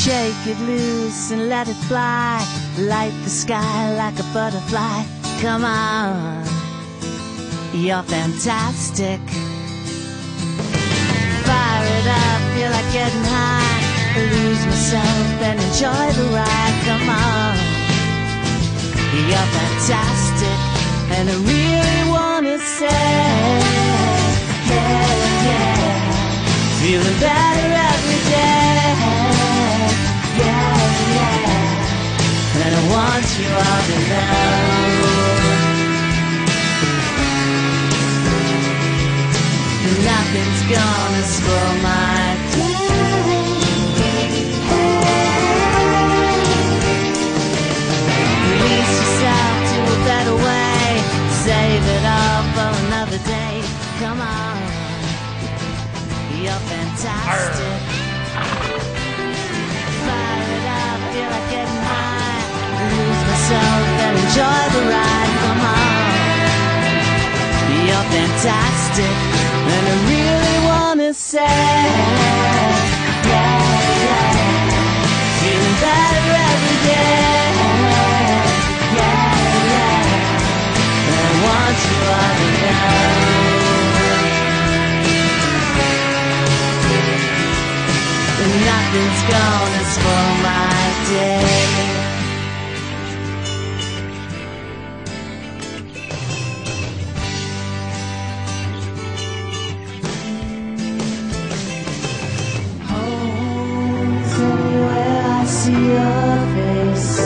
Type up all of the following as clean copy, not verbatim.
Shake it loose and let it fly. Light the sky like a butterfly. Come on, you're fantastic. Fire it up, feel like getting high. Lose myself and enjoy the ride. Come on, you're fantastic. And I really wanna say, yeah, yeah, feeling better every day. Yeah, yeah, and I want you all to know nothing's gonna spoil my day. Release yourself to a better way. Save it all for another day. Come on, you're fantastic. Fire it up, feel like getting high. Lose myself and enjoy the ride. Come on, you're fantastic. And I really wanna say, yeah, yeah, feeling better every day. Yeah, yeah, and I want you all to know nothing's gonna spoil my day. See your face,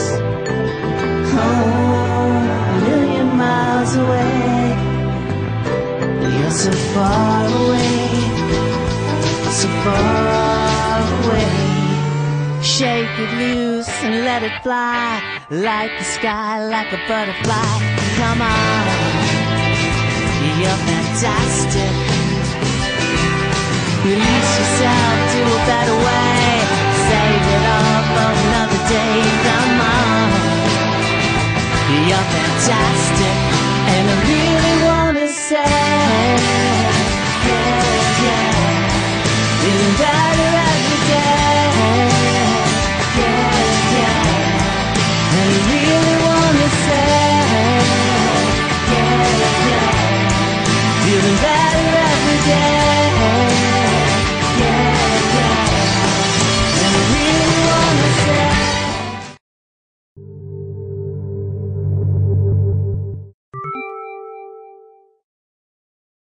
a million miles away. You're so far away, so far away. Shake it loose and let it fly. Light the sky like a butterfly. Come on, you're fantastic. Release yourself to a better way.